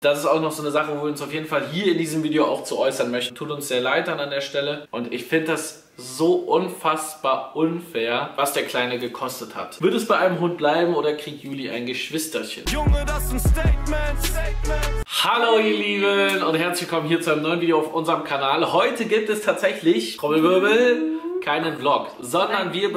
Das ist auch noch so eine Sache, wo wir uns auf jeden Fall hier in diesem Video auch zu äußern möchten. Tut uns sehr leid dann an der Stelle. Und ich finde das so unfassbar unfair, was der Kleine gekostet hat. Wird es bei einem Hund bleiben oder kriegt Juli ein Geschwisterchen? Junge, das ist ein Statement. Hallo ihr Lieben und herzlich willkommen hier zu einem neuen Video auf unserem Kanal. Heute gibt es tatsächlich, Trommelwirbel, keinen Vlog, sondern wir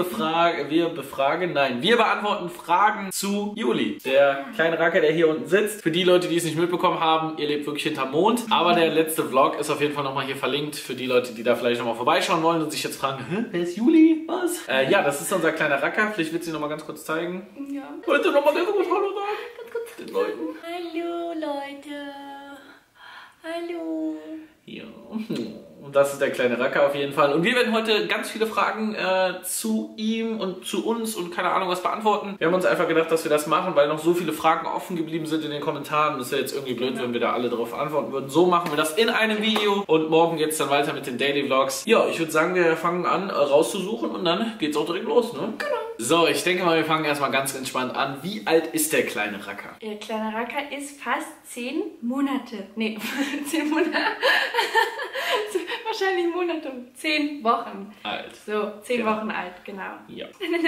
beantworten Fragen zu Juli. Der kleine Racker, der hier unten sitzt. Für die Leute, die es nicht mitbekommen haben, ihr lebt wirklich hinterm Mond. Aber der letzte Vlog ist auf jeden Fall nochmal hier verlinkt. Für die Leute, die da vielleicht nochmal vorbeischauen wollen und sich jetzt fragen, wer ist Juli? Was? Ja, das ist unser kleiner Racker. Vielleicht willst du ihn nochmal ganz kurz zeigen. Ja. Wolltest du nochmal ganz kurz Hallo sagen? Ganz kurz den Leuten. Hallo Leute. Hallo. Ja. Und das ist der kleine Racker auf jeden Fall. Und wir werden heute ganz viele Fragen zu ihm und zu uns und keine Ahnung was beantworten. Wir haben uns einfach gedacht, dass wir das machen, weil noch so viele Fragen offen geblieben sind in den Kommentaren. Das wäre jetzt irgendwie blöd, wenn wir da alle drauf antworten würden. So machen wir das in einem Video. Und morgen geht es dann weiter mit den Daily Vlogs. Ja, ich würde sagen, wir fangen an rauszusuchen und dann geht es auch direkt los, ne? Genau. So, ich denke mal, wir fangen erstmal ganz entspannt an. Wie alt ist der kleine Racker? Der kleine Racker ist fast 10 Monate. Nee, 10 Monate. Wahrscheinlich Monate. 10 Wochen. Alt. So, 10 genau. Wochen alt, genau. Ja.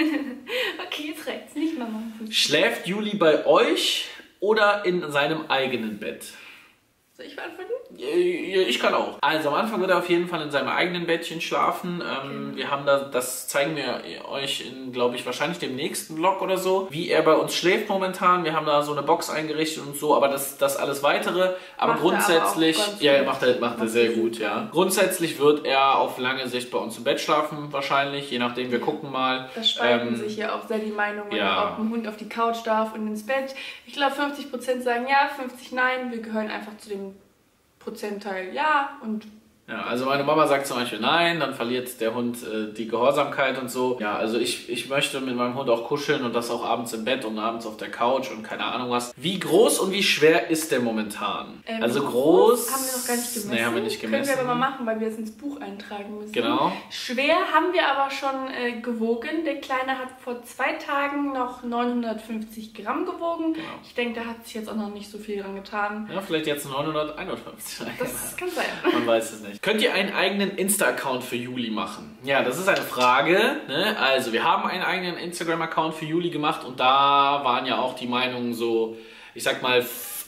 Okay, jetzt reicht's. Nicht Mama. Schläft Juli bei euch oder in seinem eigenen Bett? Soll ich beantworten? Ich kann auch. Also am Anfang wird er auf jeden Fall in seinem eigenen Bettchen schlafen. Wir haben das zeigen wir euch in, glaube ich, wahrscheinlich dem nächsten Vlog oder so, wie er bei uns schläft momentan. Wir haben da so eine Box eingerichtet und so, aber das alles Weitere. Aber macht grundsätzlich, er macht er sehr gut, ja. Grundsätzlich wird er auf lange Sicht bei uns im Bett schlafen, wahrscheinlich, je nachdem, wir gucken mal. Da spalten sich ja auch sehr die Meinungen, ob ein Hund auf die Couch darf und ins Bett. Ich glaube, 50% sagen ja, 50% nein. Wir gehören einfach zu dem Prozentteil ja und... Ja, also meine Mama sagt zum Beispiel nein, dann verliert der Hund die Gehorsamkeit und so. Ja, also ich möchte mit meinem Hund auch kuscheln und das auch abends im Bett und abends auf der Couch und keine Ahnung was. Wie groß und wie schwer ist der momentan? Also groß haben wir noch gar nicht gemessen. Nee, haben wir nicht gemessen. Können wir aber mal machen, weil wir es ins Buch eintragen müssen. Genau. Schwer haben wir aber schon gewogen. Der Kleine hat vor 2 Tagen noch 950 Gramm gewogen. Genau. Ich denke, da hat sich jetzt auch noch nicht so viel dran getan. Ja, vielleicht jetzt 951. Das kann sein. Man weiß es nicht. Könnt ihr einen eigenen Insta-Account für Juli machen? Ja, das ist eine Frage. Ne? Also, wir haben einen eigenen Instagram-Account für Juli gemacht und da waren ja auch die Meinungen so, ich sag mal,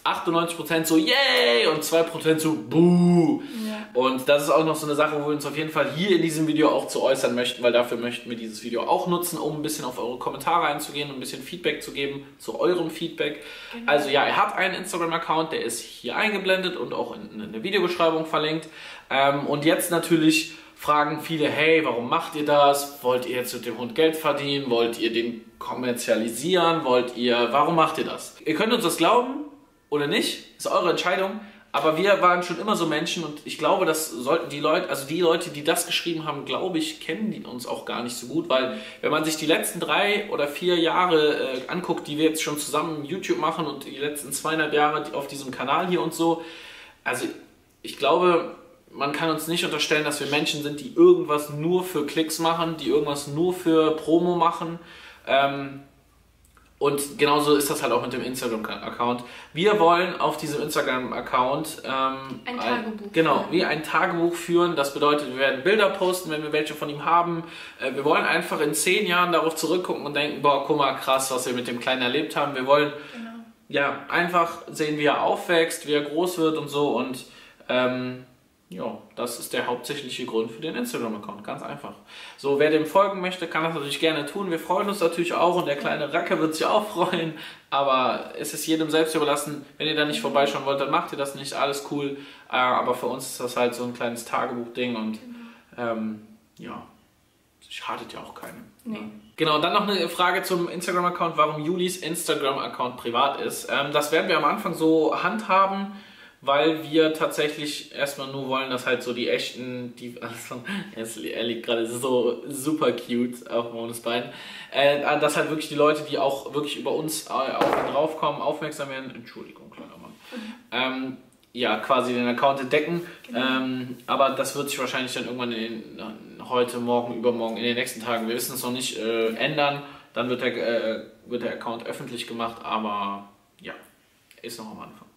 98% so yay und 2% so buh. Ja. Und das ist auch noch so eine Sache, wo wir uns auf jeden Fall hier in diesem Video auch zu äußern möchten, weil dafür möchten wir dieses Video auch nutzen, um ein bisschen auf eure Kommentare einzugehen und ein bisschen Feedback zu geben zu eurem Feedback. Genau. Also ja, er hat einen Instagram-Account, der ist hier eingeblendet und auch in der Videobeschreibung verlinkt. Und jetzt natürlich fragen viele, hey, warum macht ihr das? Wollt ihr jetzt mit dem Hund Geld verdienen? Wollt ihr den kommerzialisieren? Warum macht ihr das? Ihr könnt uns das glauben oder nicht, ist eure Entscheidung. Aber wir waren schon immer so Menschen und ich glaube, das sollten die Leute, also die Leute, die das geschrieben haben, glaube ich, kennen die uns auch gar nicht so gut, weil wenn man sich die letzten 3 oder 4 Jahre anguckt, die wir jetzt schon zusammen YouTube machen und die letzten 2,5 Jahre auf diesem Kanal hier und so, also ich glaube, man kann uns nicht unterstellen, dass wir Menschen sind, die irgendwas nur für Klicks machen, die irgendwas nur für Promo machen. Und genauso ist das halt auch mit dem Instagram-Account. Wir wollen auf diesem Instagram-Account ein Tagebuch führen. Wie ein Tagebuch führen. Das bedeutet, wir werden Bilder posten, wenn wir welche von ihm haben. Wir wollen einfach in 10 Jahren darauf zurückgucken und denken, boah, guck mal, krass, was wir mit dem Kleinen erlebt haben. Wir wollen ja einfach sehen, wie er aufwächst, wie er groß wird und so. Und ja, das ist der hauptsächliche Grund für den Instagram-Account, ganz einfach. So, wer dem folgen möchte, kann das natürlich gerne tun. Wir freuen uns natürlich auch und der kleine Racker wird sich auch freuen. Aber es ist jedem selbst überlassen. Wenn ihr da nicht vorbeischauen wollt, dann macht ihr das nicht. Alles cool. Aber für uns ist das halt so ein kleines Tagebuch-Ding und ja, schadet ja auch keinem. Nee. Genau, dann noch eine Frage zum Instagram-Account, warum Julis Instagram-Account privat ist. Das werden wir am Anfang so handhaben, weil wir tatsächlich erstmal nur wollen, dass halt so die echten, er liegt gerade so super cute auf Mones Bein, dass halt wirklich die Leute, die auch wirklich über uns auf ihn draufkommen, aufmerksam werden, Entschuldigung, kleiner Mann, ja, quasi den Account entdecken, genau. Aber das wird sich wahrscheinlich dann irgendwann heute, morgen, übermorgen, in den nächsten Tagen, wir wissen es noch nicht, ändern, dann wird der Account öffentlich gemacht, aber ja, ist noch am Anfang.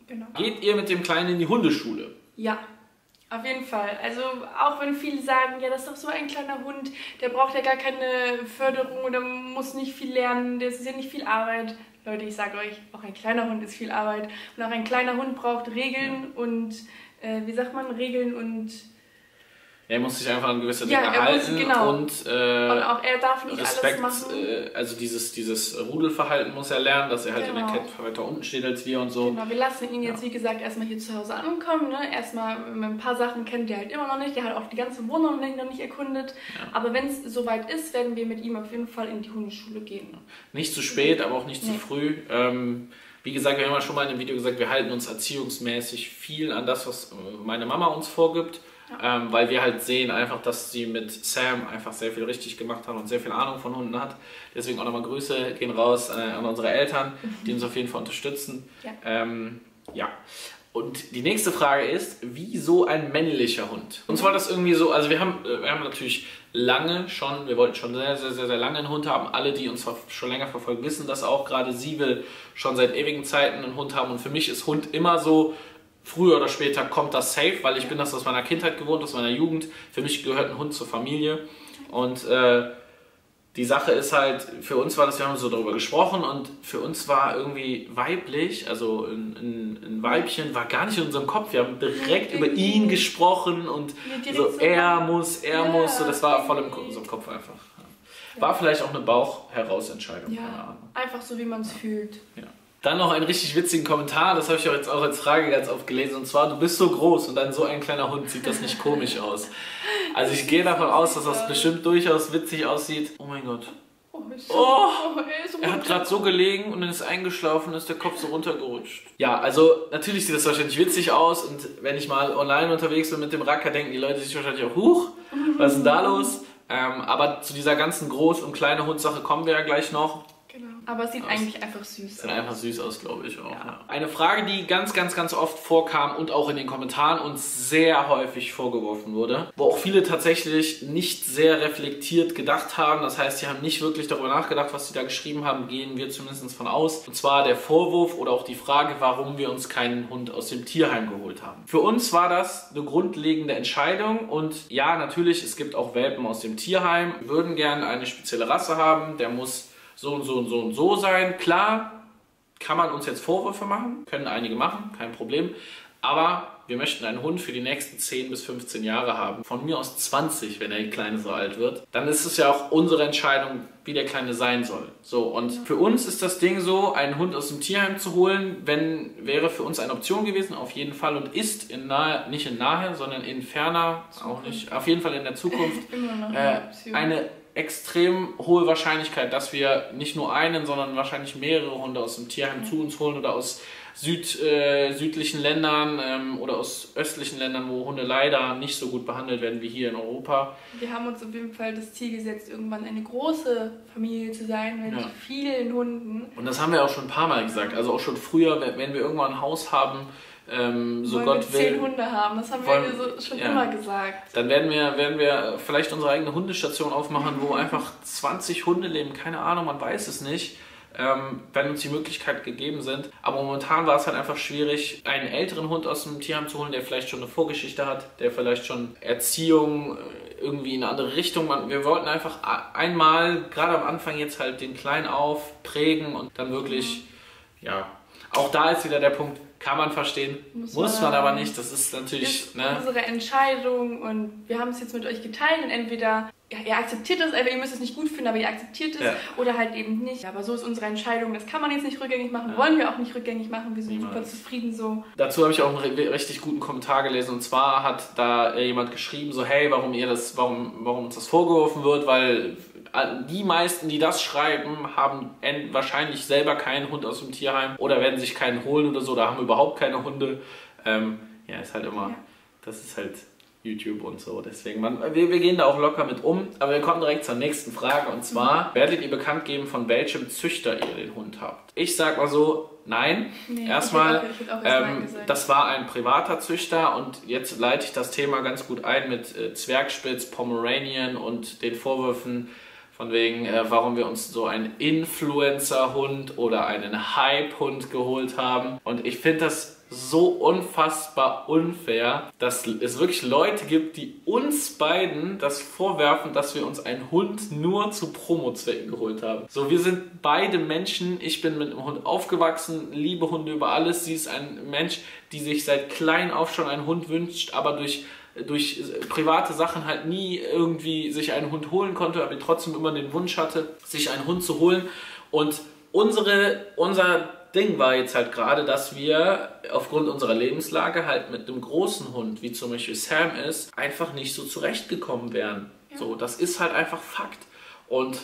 Genau. Geht ihr mit dem Kleinen in die Hundeschule? Ja. Auf jeden Fall. Also auch wenn viele sagen, ja, das ist doch so ein kleiner Hund, der braucht ja gar keine Förderung oder muss nicht viel lernen, das ist ja nicht viel Arbeit. Leute, ich sage euch, auch ein kleiner Hund ist viel Arbeit. Und auch ein kleiner Hund braucht Regeln und, wie sagt man, Regeln und... Er muss sich einfach an gewisse Dinge halten genau. Und auch er darf nicht Respekt, alles machen. Also dieses Rudelverhalten muss er lernen, dass er halt in der Kette weiter unten steht als wir und so. Genau, wir lassen ihn jetzt wie gesagt erstmal hier zu Hause ankommen. Ne? Erstmal ein paar Sachen kennt er halt immer noch nicht. Der hat auch die ganze Wohnung noch nicht erkundet. Ja. Aber wenn es soweit ist, werden wir mit ihm auf jeden Fall in die Hundeschule gehen. Nicht zu spät, aber auch nicht zu früh. Wie gesagt, wir haben ja schon mal in dem Video gesagt, wir halten uns erziehungsmäßig viel an das, was meine Mama uns vorgibt. Ja. Weil wir halt sehen einfach, dass sie mit Sam einfach sehr viel richtig gemacht hat und sehr viel Ahnung von Hunden hat. Deswegen auch nochmal Grüße gehen raus an unsere Eltern, die uns auf jeden Fall unterstützen. Ja. Ja. Und die nächste Frage ist, wieso ein männlicher Hund? Und zwar das irgendwie so, also wir haben natürlich lange schon, wir wollten schon sehr, sehr, sehr, sehr lange einen Hund haben. Alle, die uns schon länger verfolgen, wissen das auch. Gerade sie will schon seit ewigen Zeiten einen Hund haben. Und für mich ist Hund immer so, früher oder später kommt das safe, weil ich bin das aus meiner Kindheit gewohnt, aus meiner Jugend. Für mich gehört ein Hund zur Familie. Und die Sache ist halt, für uns war das, wir haben so darüber gesprochen und für uns war irgendwie weiblich, also ein Weibchen war gar nicht in unserem Kopf. Wir haben direkt über ihn gesprochen und so, er muss, so, das war voll in unserem Kopf einfach. War vielleicht auch eine Bauchherausentscheidung, keine Ahnung. Einfach so, wie man es fühlt. Ja. Dann noch einen richtig witzigen Kommentar, das habe ich jetzt auch als Frage ganz oft gelesen, und zwar, du bist so groß und dann so ein kleiner Hund, sieht das nicht komisch aus? Also ich gehe davon aus, dass das bestimmt durchaus witzig aussieht. Oh mein Gott. Er hat gerade so gelegen und dann ist eingeschlafen und ist der Kopf so runtergerutscht. Ja, also natürlich sieht das wahrscheinlich witzig aus und wenn ich mal online unterwegs bin mit dem Racker, denken die Leute sich wahrscheinlich auch, huch, was ist denn da los? Aber zu dieser ganzen Groß- und kleine Hund-Sache kommen wir ja gleich noch. Aber es sieht eigentlich einfach süß aus. Sieht einfach süß aus, glaube ich auch. Ja. Eine Frage, die ganz, ganz, ganz oft vorkam und auch in den Kommentaren uns sehr häufig vorgeworfen wurde, wo auch viele tatsächlich nicht sehr reflektiert gedacht haben. Das heißt, sie haben nicht wirklich darüber nachgedacht, was sie da geschrieben haben, gehen wir zumindest von aus. Und zwar der Vorwurf oder auch die Frage, warum wir uns keinen Hund aus dem Tierheim geholt haben. Für uns war das eine grundlegende Entscheidung und ja, natürlich, es gibt auch Welpen aus dem Tierheim. Wir würden gerne eine spezielle Rasse haben, der muss so und so und so und so sein. Klar, kann man uns jetzt Vorwürfe machen, können einige machen, kein Problem. Aber wir möchten einen Hund für die nächsten 10 bis 15 Jahre haben. Von mir aus 20, wenn der Kleine so alt wird. Dann ist es ja auch unsere Entscheidung, wie der Kleine sein soll. So, und für uns ist das Ding so, einen Hund aus dem Tierheim zu holen, wäre für uns eine Option gewesen, auf jeden Fall. Und ist nicht in nahe, sondern in ferner, auch nicht, auf jeden Fall in der Zukunft, eine extrem hohe Wahrscheinlichkeit, dass wir nicht nur einen, sondern wahrscheinlich mehrere Hunde aus dem Tierheim zu uns holen oder aus südlichen Ländern oder aus östlichen Ländern, wo Hunde leider nicht so gut behandelt werden wie hier in Europa. Wir haben uns auf jeden Fall das Ziel gesetzt, irgendwann eine große Familie zu sein mit vielen Hunden. Und das haben wir auch schon ein paar Mal gesagt, also auch schon früher, wenn wir irgendwann ein Haus haben, so Gott will. 10 Hunde haben, das haben wir schon immer gesagt. Dann werden wir vielleicht unsere eigene Hundestation aufmachen, wo einfach 20 Hunde leben, keine Ahnung, man weiß es nicht, wenn uns die Möglichkeit gegeben sind. Aber momentan war es halt einfach schwierig, einen älteren Hund aus dem Tierheim zu holen, der vielleicht schon eine Vorgeschichte hat, der vielleicht schon Erziehung irgendwie in eine andere Richtung. Wir wollten einfach einmal, gerade am Anfang jetzt halt den Kleinen aufprägen und dann wirklich, ja, auch da ist wieder der Punkt, kann man verstehen, muss man aber nicht. Das ist natürlich unsere Entscheidung und wir haben es jetzt mit euch geteilt und entweder ihr akzeptiert es, ihr müsst es nicht gut finden, aber ihr akzeptiert es oder halt eben nicht. Aber so ist unsere Entscheidung, das kann man jetzt nicht rückgängig machen, wollen wir auch nicht rückgängig machen, wir sind super zufrieden so. Dazu habe ich auch einen richtig guten Kommentar gelesen und zwar hat da jemand geschrieben, so hey, warum uns das vorgeworfen wird, weil die meisten, die das schreiben, haben wahrscheinlich selber keinen Hund aus dem Tierheim oder werden sich keinen holen oder so, oder haben überhaupt keine Hunde. Ist halt immer, das ist halt YouTube und so, deswegen, wir gehen da auch locker mit um, aber wir kommen direkt zur nächsten Frage und zwar, werdet ihr bekannt geben, von welchem Züchter ihr den Hund habt? Ich sag mal so, nein. Erstmal, das war ein privater Züchter und jetzt leite ich das Thema ganz gut ein mit Zwergspitz, Pomeranian und den Vorwürfen von wegen, warum wir uns so einen Influencer-Hund oder einen Hype-Hund geholt haben. Und ich finde das so unfassbar unfair, dass es wirklich Leute gibt, die uns beiden das vorwerfen, dass wir uns einen Hund nur zu Promo-Zwecken geholt haben. So, wir sind beide Menschen. Ich bin mit einem Hund aufgewachsen, liebe Hunde über alles. Sie ist ein Mensch, die sich seit klein auf schon einen Hund wünscht, aber durch private Sachen halt nie irgendwie sich einen Hund holen konnte, aber trotzdem immer den Wunsch hatte, sich einen Hund zu holen. Und unser Ding war jetzt halt gerade, dass wir aufgrund unserer Lebenslage halt mit einem großen Hund, wie zum Beispiel Sam ist, einfach nicht so zurechtgekommen wären. Ja. So, das ist halt einfach Fakt. Und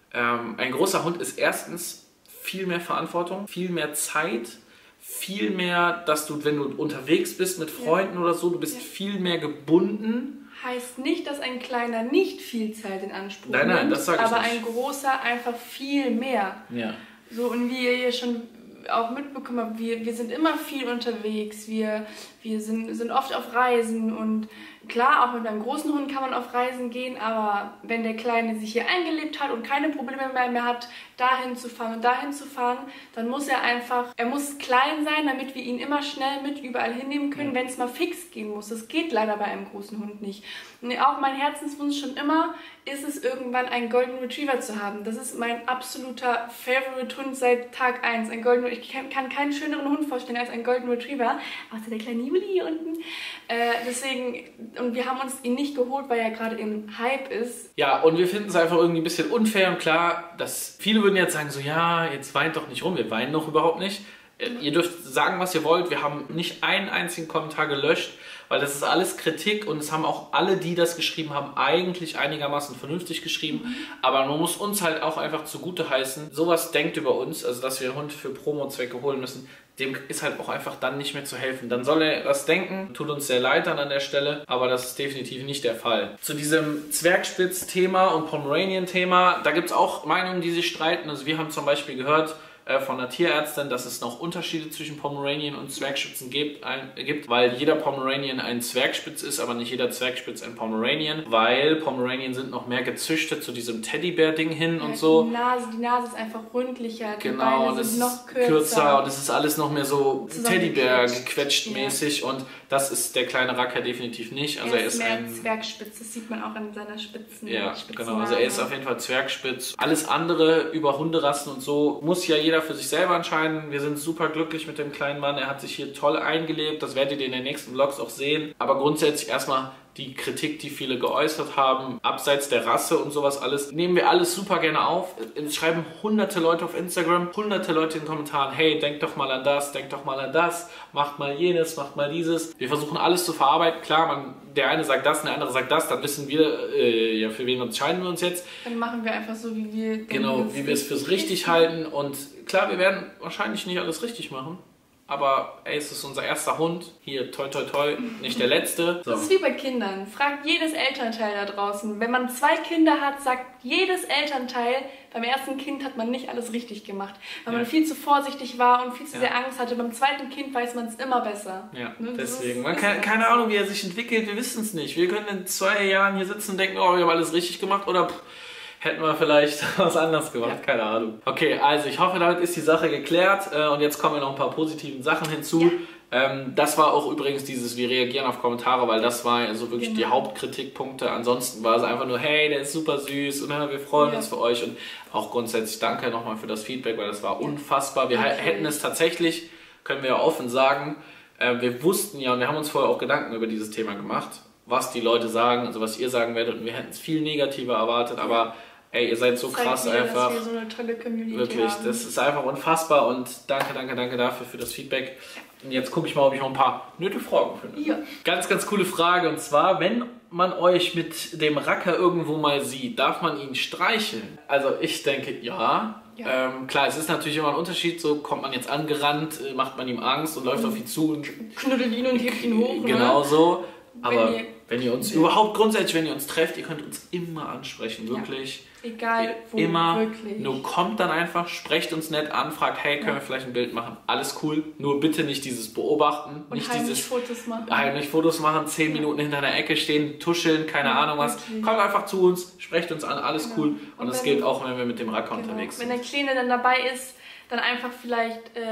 ein großer Hund ist erstens viel mehr Verantwortung, viel mehr Zeit, viel mehr, dass du, wenn du unterwegs bist mit Freunden oder so, du bist viel mehr gebunden. Heißt nicht, dass ein kleiner nicht viel Zeit in Anspruch nimmt, das sage ich aber nicht. Ein großer einfach viel mehr. Ja. So, und wie ihr ja schon auch mitbekommen habt, wir sind immer viel unterwegs, wir sind oft auf Reisen und klar, auch mit einem großen Hund kann man auf Reisen gehen, aber wenn der Kleine sich hier eingelebt hat und keine Probleme mehr hat, dahin zu fahren und dahin zu fahren, dann muss er muss klein sein, damit wir ihn immer schnell mit überall hinnehmen können, wenn es mal fix gehen muss. Das geht leider bei einem großen Hund nicht. Und auch mein Herzenswunsch schon immer ist es, irgendwann einen Golden Retriever zu haben. Das ist mein absoluter Favorite Hund seit Tag 1. Ich kann keinen schöneren Hund vorstellen als einen Golden Retriever, außer der kleine Juli hier unten. Deswegen, und wir haben uns ihn nicht geholt, weil er gerade im Hype ist. Ja, und wir finden es einfach irgendwie ein bisschen unfair und klar, dass viele würden jetzt sagen so, ja, jetzt weint doch nicht rum, wir weinen doch überhaupt nicht. Ihr dürft sagen, was ihr wollt, wir haben nicht einen einzigen Kommentar gelöscht, weil das ist alles Kritik und es haben auch alle, die das geschrieben haben, eigentlich einigermaßen vernünftig geschrieben. Aber man muss uns halt auch einfach zugute heißen, sowas denkt über uns, also dass wir einen Hund für Promo-Zwecke holen müssen, dem ist halt auch einfach dann nicht mehr zu helfen. Dann soll er das denken, tut uns sehr leid dann an der Stelle, aber das ist definitiv nicht der Fall. Zu diesem Zwergspitz-Thema und Pomeranian-Thema, da gibt es auch Meinungen, die sich streiten. Also wir haben zum Beispiel gehört von einer Tierärztin, dass es noch Unterschiede zwischen Pomeranian und Zwergspitzen gibt, weil jeder Pomeranian ein Zwergspitz ist, aber nicht jeder Zwergspitz ein Pomeranian, weil Pomeranian sind noch mehr gezüchtet zu diesem Teddybär-Ding hin und so. Die Nase ist einfach rundlicher, die genau, Beine sind noch kürzer und es ist alles noch mehr so Teddybär gequetscht mäßig und das ist der kleine Racker definitiv nicht. Also er ist mehr Zwergspitz, das sieht man auch an seiner Spitzen. Ja, genau, also er ist auf jeden Fall Zwergspitz. Alles andere über Hunderassen und so muss ja jeder für sich selber entscheiden. Wir sind super glücklich mit dem kleinen Mann. Er hat sich hier toll eingelebt. Das werdet ihr in den nächsten Vlogs auch sehen. Aber grundsätzlich erstmal die Kritik, die viele geäußert haben, abseits der Rasse und sowas alles, nehmen wir alles super gerne auf. Es schreiben hunderte Leute auf Instagram, hunderte Leute in den Kommentaren, hey, denk doch mal an das, denk doch mal an das, macht mal jenes, macht mal dieses. Wir versuchen alles zu verarbeiten. Klar, der eine sagt das, der andere sagt das, dann wissen wir, ja, für wen entscheiden wir uns jetzt. Dann machen wir einfach so, wie wir genau, wie wir es fürs richtig halten. Und klar, wir werden wahrscheinlich nicht alles richtig machen. Aber ey, es ist unser erster Hund. Hier, toi toi toi, nicht der letzte. So. Das ist wie bei Kindern. Fragt jedes Elternteil da draußen. Wenn man 2 Kinder hat, sagt jedes Elternteil, beim ersten Kind hat man nicht alles richtig gemacht. Weil man viel zu vorsichtig war und viel zu sehr Angst hatte. Beim zweiten Kind weiß man es immer besser. Ja, deswegen. Man kann, keine Ahnung, wie er sich entwickelt, wir wissen es nicht. Wir können in 2 Jahren hier sitzen und denken, oh, wir haben alles richtig gemacht oder hätten wir vielleicht was anderes gemacht, keine Ahnung. Okay, also ich hoffe, damit ist die Sache geklärt und jetzt kommen noch ein paar positiven Sachen hinzu. Das war auch übrigens dieses, wir reagieren auf Kommentare, weil das war also wirklich die Hauptkritikpunkte. Ansonsten war es einfach nur, hey, der ist super süß und wir freuen uns für euch und auch grundsätzlich danke nochmal für das Feedback, weil das war unfassbar. Wir hätten es tatsächlich, können wir ja offen sagen, wir wussten ja und wir haben uns vorher auch Gedanken über dieses Thema gemacht, was die Leute sagen, also was ihr sagen werdet und wir hätten es viel negativer erwartet, aber ey, ihr seid so krass einfach. Dass wir so eine tolle Community wirklich, haben. Das ist einfach unfassbar und danke dafür für das Feedback. Und jetzt gucke ich mal, ob ich noch ein paar nette Fragen finde. Ja. Ganz coole Frage und zwar, wenn man euch mit dem Racker irgendwo mal sieht, darf man ihn streicheln? Also ich denke, ja. Klar, es ist natürlich immer ein Unterschied, so kommt man jetzt angerannt, macht man ihm Angst und läuft auf ihn zu und knuddelt ihn und hebt ihn hoch. Genau so. Aber wenn ihr uns überhaupt grundsätzlich, wenn ihr uns trefft, ihr könnt uns immer ansprechen, wirklich. Egal wo, immer, wirklich. Nur kommt dann einfach, sprecht uns nett an, fragt, hey, können wir vielleicht ein Bild machen? Alles cool. Nur bitte nicht dieses Beobachten. Und nicht heimlich Fotos machen. Heimlich Fotos machen, 10 Minuten hinter der Ecke stehen, tuscheln, keine Ahnung was. Wirklich. Kommt einfach zu uns, sprecht uns an, alles cool. Und das gilt auch, wenn wir mit dem Racker unterwegs sind. Wenn der Kleine dann dabei ist, dann einfach vielleicht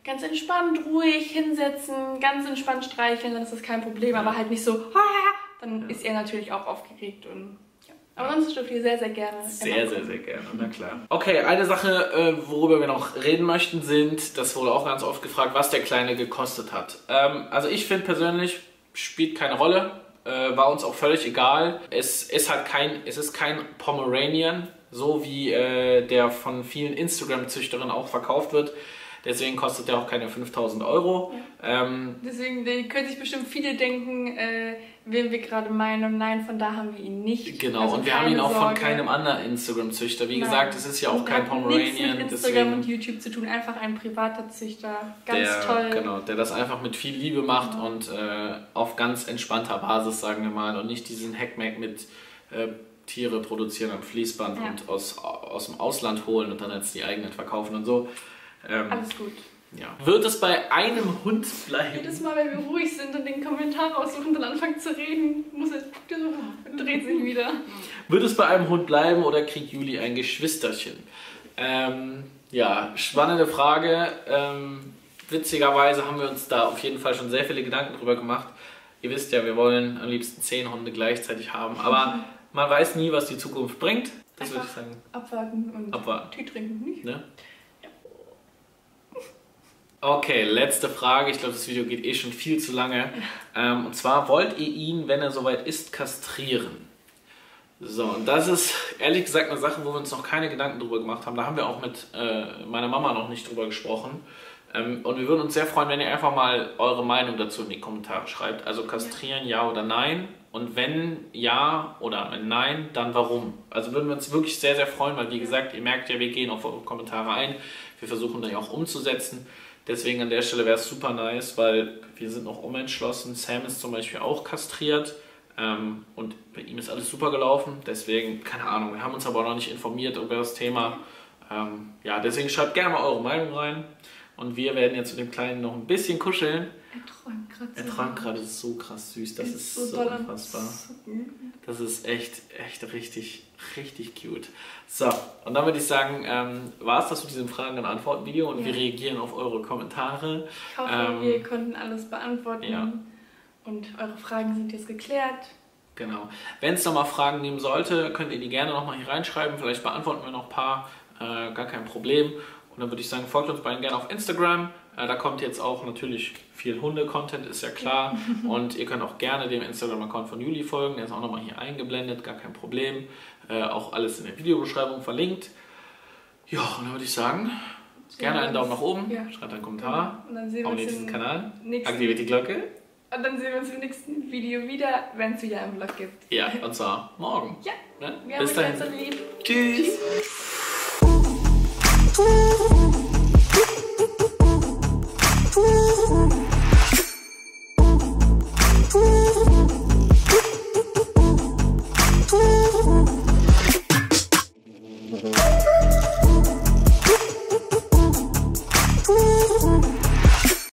ganz entspannt, ruhig hinsetzen, ganz entspannt streicheln, dann ist das kein Problem. Aber halt nicht so, dann ist er natürlich auch aufgeregt und... Aber sonst dürft ihr sehr, sehr gerne. Sehr, sehr, sehr gerne, na klar. Okay, eine Sache, worüber wir noch reden möchten, das wurde auch ganz oft gefragt, was der Kleine gekostet hat. Also ich finde persönlich, spielt keine Rolle, war uns auch völlig egal. Es ist kein Pomeranian, so wie der von vielen Instagram-Züchterinnen auch verkauft wird. Deswegen kostet der auch keine 5.000 Euro. Ja. Deswegen können sich bestimmt viele denken, wen wir gerade meinen. Und nein, von da haben wir ihn nicht. Genau, also und wir haben ihn auch von keinem anderen Instagram-Züchter. Wie gesagt, es ist ja auch kein Pomeranian. Nichts mit Instagram und YouTube zu tun, einfach ein privater Züchter. Ganz toll. Genau, der das einfach mit viel Liebe macht und auf ganz entspannter Basis, sagen wir mal. Und nicht diesen Hackmack mit Tiere produzieren am Fließband und aus dem Ausland holen und dann als die eigenen verkaufen und so. Alles gut. Ja. Wird es bei einem Hund bleiben? Jedes Mal, wenn wir ruhig sind und den Kommentar aussuchen und dann anfangen zu reden, dreht sich wieder. Wird es bei einem Hund bleiben oder kriegt Juli ein Geschwisterchen? Ja, spannende Frage. Witzigerweise haben wir uns da auf jeden Fall schon sehr viele Gedanken drüber gemacht. Ihr wisst ja, wir wollen am liebsten 10 Hunde gleichzeitig haben, aber man weiß nie, was die Zukunft bringt. Das würde ich sagen. Abwarten und Tee trinken, nicht? Ne? Okay, letzte Frage. Ich glaube, das Video geht eh schon viel zu lange. Und zwar, wollt ihr ihn, wenn er soweit ist, kastrieren? So, und das ist ehrlich gesagt eine Sache, wo wir uns noch keine Gedanken drüber gemacht haben. Da haben wir auch mit meiner Mama noch nicht drüber gesprochen. Und wir würden uns sehr freuen, wenn ihr einfach mal eure Meinung dazu in die Kommentare schreibt. Also kastrieren, ja oder nein? Und wenn ja oder wenn nein, dann warum? Also würden wir uns wirklich sehr, sehr freuen, weil wie gesagt, ihr merkt ja, wir gehen auf eure Kommentare ein. Wir versuchen die auch umzusetzen. Deswegen an der Stelle wäre es super nice, weil wir sind noch unentschlossen. Sam ist zum Beispiel auch kastriert und bei ihm ist alles super gelaufen. Deswegen, keine Ahnung, wir haben uns aber auch noch nicht informiert über das Thema. Ja, deswegen schreibt gerne mal eure Meinung rein. Und wir werden jetzt mit dem Kleinen noch ein bisschen kuscheln. Er träumt gerade so krass süß. Das ist so unfassbar. Das ist echt richtig, richtig cute. So, und dann würde ich sagen, war es das mit diesem Fragen- und Antworten-Video und wir reagieren auf eure Kommentare. Ich hoffe, wir konnten alles beantworten und eure Fragen sind jetzt geklärt. Genau. Wenn es nochmal Fragen geben sollte, könnt ihr die gerne nochmal hier reinschreiben. Vielleicht beantworten wir noch ein paar, gar kein Problem. Und dann würde ich sagen, folgt uns beiden gerne auf Instagram. Da kommt jetzt auch natürlich viel Hunde-Content, ist ja klar. Und ihr könnt auch gerne dem Instagram-Account von Juli folgen. Der ist auch nochmal hier eingeblendet, gar kein Problem. Auch alles in der Videobeschreibung verlinkt. Ja, und dann würde ich sagen, gerne einen Daumen nach oben, schreibt einen Kommentar, abonniert diesen Kanal, aktiviert die Glocke. Und dann sehen wir uns im nächsten Video wieder, wenn es wieder einen Vlog gibt. Ja, und zwar morgen. Ja, ne? Wir haben euch ganz lieb. Tschüss.